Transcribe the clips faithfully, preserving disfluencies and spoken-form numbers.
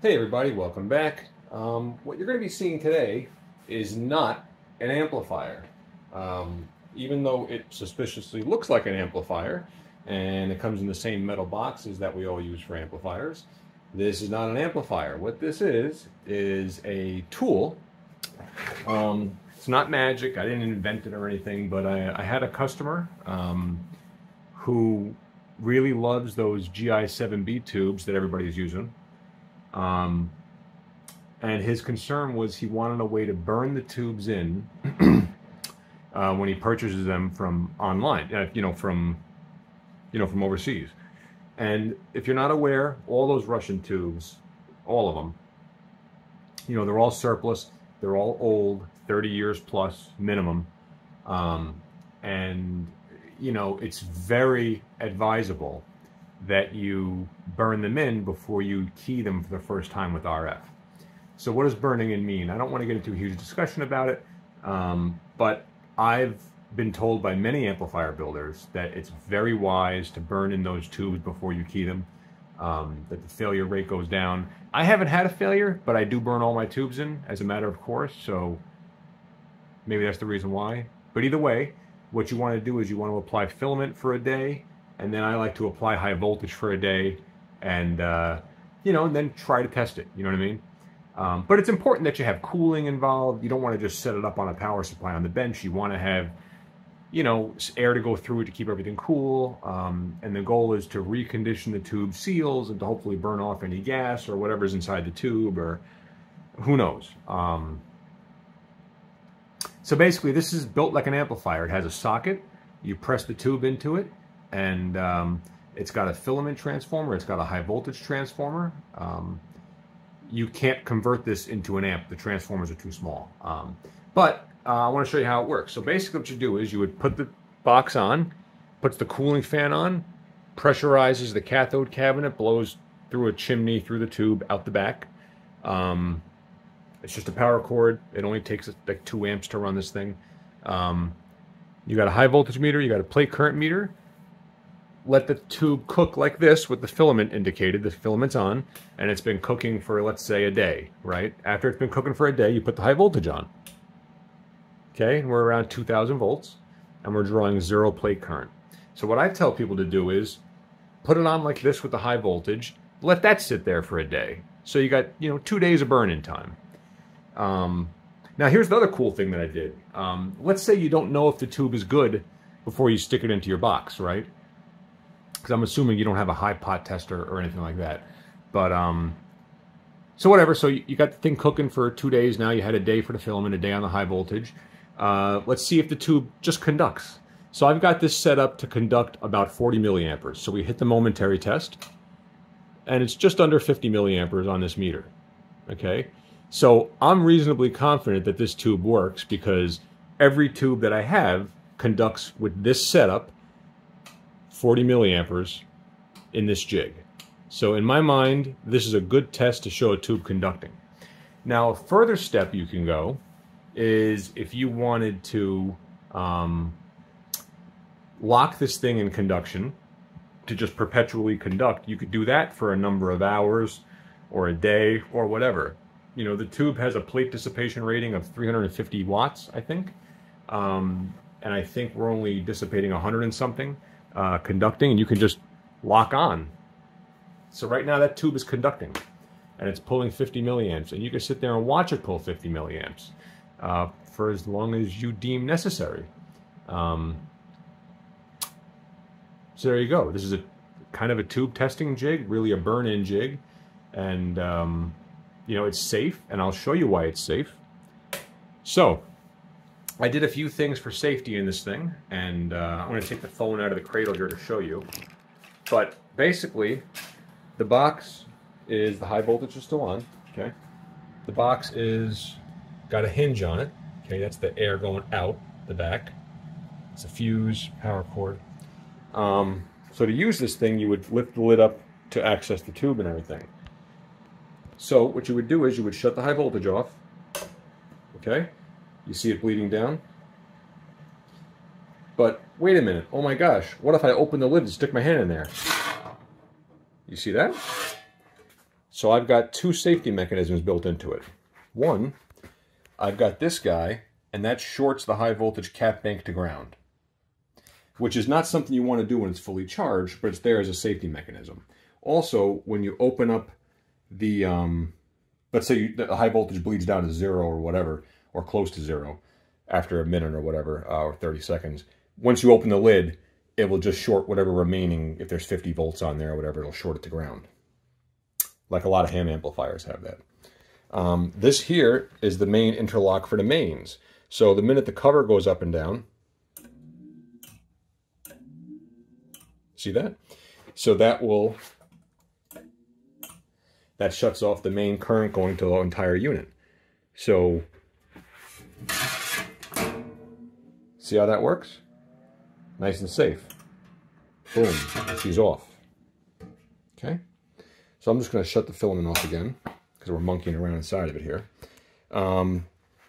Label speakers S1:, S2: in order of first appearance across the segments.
S1: Hey everybody, welcome back. Um, what you're going to be seeing today is not an amplifier. Um, even though it suspiciously looks like an amplifier and it comes in the same metal boxes that we all use for amplifiers, this is not an amplifier. What this is, is a tool. Um, it's not magic, I didn't invent it or anything, but I, I had a customer um, who really loves those G I seven B tubes that everybody's using. Um, and his concern was he wanted a way to burn the tubes in uh, when he purchases them from online, uh, you know, from, you know, from overseas. And if you're not aware, all those Russian tubes, all of them, you know, they're all surplus, they're all old, thirty years plus minimum. Um, and, you know, it's very advisable that you burn them in before you key them for the first time with R F. So what does burning in mean? I don't want to get into a huge discussion about it, um, but I've been told by many amplifier builders that it's very wise to burn in those tubes before you key them, um, that the failure rate goes down. I haven't had a failure, but I do burn all my tubes in as a matter of course, so maybe that's the reason why. But either way, what you want to do is you want to apply filament for a day, and then I like to apply high voltage for a day, and uh, you know, and then try to test it. You know what I mean? Um, but it's important that you have cooling involved. You don't want to just set it up on a power supply on the bench. You want to have, you know, air to go through it to keep everything cool. Um, and the goal is to recondition the tube seals and to hopefully burn off any gas or whatever's inside the tube, or who knows. Um, so basically, this is built like an amplifier. It has a socket. You press the tube into it, and um, it's got a filament transformer, it's got a high voltage transformer. Um, you can't convert this into an amp, the transformers are too small. Um, but uh, I want to show you how it works. So basically what you do is you would put the box on, puts the cooling fan on, pressurizes the cathode cabinet, blows through a chimney, through the tube, out the back. Um, it's just a power cord, it only takes like two amps to run this thing. Um, you got a high voltage meter, you got a plate current meter. Let the tube cook like this with the filament indicated. The filament's on, and it's been cooking for, let's say, a day, right? After it's been cooking for a day, you put the high voltage on. Okay, and we're around two thousand volts, and we're drawing zero plate current. So what I tell people to do is put it on like this with the high voltage, let that sit there for a day. So you got, you know, two days of burn-in time. Um, now here's the other cool thing that I did. Um, let's say you don't know if the tube is good before you stick it into your box, right? Because I'm assuming you don't have a high pot tester or anything like that. But, um, so whatever, so you, you got the thing cooking for two days now, you had a day for the filament, a day on the high voltage. Uh, let's see if the tube just conducts. So I've got this set up to conduct about forty milliamperes. So we hit the momentary test, and it's just under fifty milliamperes on this meter, okay? So I'm reasonably confident that this tube works because every tube that I have conducts with this setup forty milliamperes in this jig. So in my mind, this is a good test to show a tube conducting. Now, a further step you can go is if you wanted to um, lock this thing in conduction to just perpetually conduct, you could do that for a number of hours or a day or whatever. You know, the tube has a plate dissipation rating of three hundred fifty watts, I think. Um, and I think we're only dissipating one hundred and something. Uh, conducting, and you can just lock on. So right now that tube is conducting and it's pulling fifty milliamps, and you can sit there and watch it pull fifty milliamps uh, for as long as you deem necessary. Um, so there you go. This is a kind of a tube testing jig, really a burn-in jig, and um, you know, it's safe, and I'll show you why it's safe. So I did a few things for safety in this thing, and uh, I'm going to take the phone out of the cradle here to show you. But basically, the box is, the high voltage is still on, okay? The box is, got a hinge on it, okay? That's the air going out the back. It's a fuse, power cord. Um, so to use this thing, you would lift the lid up to access the tube and everything. So what you would do is you would shut the high voltage off, okay? You see it bleeding down? But wait a minute, oh my gosh, what if I open the lid and stick my hand in there? You see that? So I've got two safety mechanisms built into it. One, I've got this guy, and that shorts the high voltage cap bank to ground, which is not something you want to do when it's fully charged, but it's there as a safety mechanism. Also, when you open up the, um, let's say you, the high voltage bleeds down to zero or whatever, or close to zero, after a minute or whatever, uh, or thirty seconds, once you open the lid, it will just short whatever remaining, if there's fifty volts on there or whatever, it'll short it to ground. Like a lot of ham amplifiers have that. Um, this here is the main interlock for the mains. So the minute the cover goes up and down, see that? So that will, that shuts off the main current going to the entire unit. So, see how that works? Nice and safe. Boom, she's off. Okay? So I'm just going to shut the filament off again, because we're monkeying around inside of it here. Um,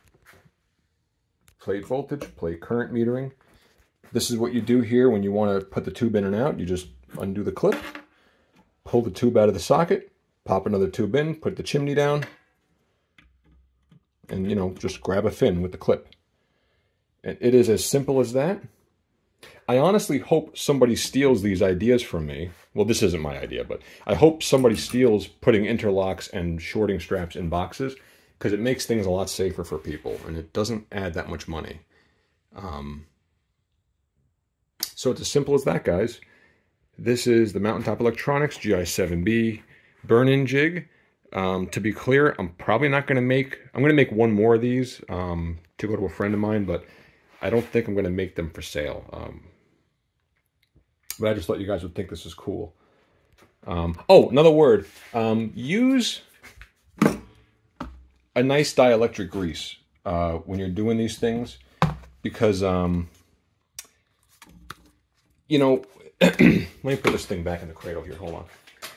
S1: plate voltage, plate current metering. This is what you do here when you want to put the tube in and out. You just undo the clip, pull the tube out of the socket, pop another tube in, put the chimney down, and, you know, just grab a fin with the clip. And it is as simple as that. I honestly hope somebody steals these ideas from me. Well, this isn't my idea, but I hope somebody steals putting interlocks and shorting straps in boxes, because it makes things a lot safer for people, and it doesn't add that much money. Um, so it's as simple as that, guys. This is the Mountaintop Electronics G I seven B burn-in jig. Um, to be clear, I'm probably not going to make... I'm going to make one more of these um, to go to a friend of mine, but I don't think I'm going to make them for sale. Um, but I just thought you guys would think this is cool. Um, oh, another word. Um, use a nice dielectric grease uh, when you're doing these things, because, um, you know, let me put this thing back in the cradle here. Hold on.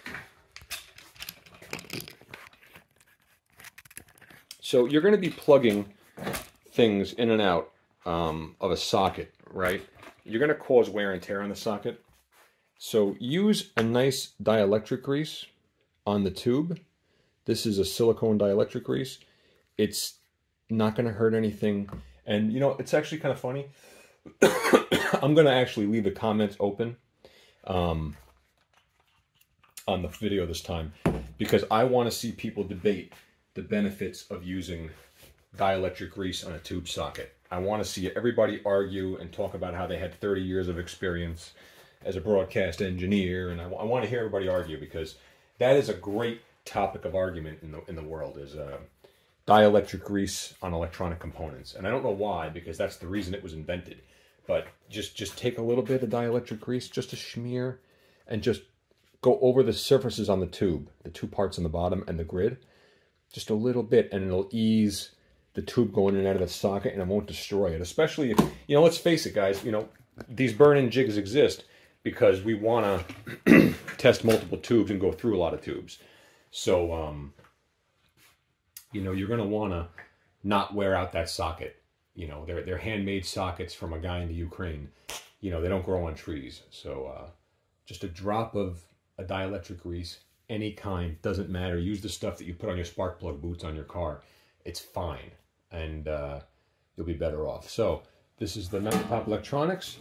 S1: So you're going to be plugging things in and out um, of a socket, right? You're going to cause wear and tear on the socket. So use a nice dielectric grease on the tube. This is a silicone dielectric grease. It's not going to hurt anything. And, you know, it's actually kind of funny. I'm going to actually leave the comments open um, on the video this time, because I want to see people debate the benefits of using dielectric grease on a tube socket. I want to see everybody argue and talk about how they had thirty years of experience as a broadcast engineer, and I, I want to hear everybody argue, because that is a great topic of argument in the in the world, is uh, dielectric grease on electronic components. And I don't know why, because that's the reason it was invented. But just just take a little bit of dielectric grease, just a smear, and just go over the surfaces on the tube, the two parts on the bottom and the grid, just a little bit, and it'll ease the tube going in and out of the socket, and it won't destroy it. Especially if, you know, let's face it, guys, you know, these burn-in jigs exist because we want to test multiple tubes and go through a lot of tubes. So, um, you know, you're going to want to not wear out that socket. You know, they're, they're handmade sockets from a guy in the Ukraine. You know, they don't grow on trees. So uh, just a drop of a dielectric grease, any kind, doesn't matter. Use the stuff that you put on your spark plug boots on your car. It's fine. And uh, you'll be better off. So this is the Mountaintop Electronics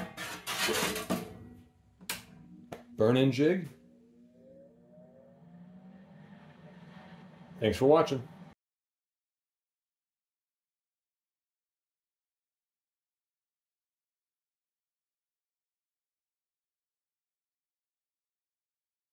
S1: burn-in jig. Thanks for watching.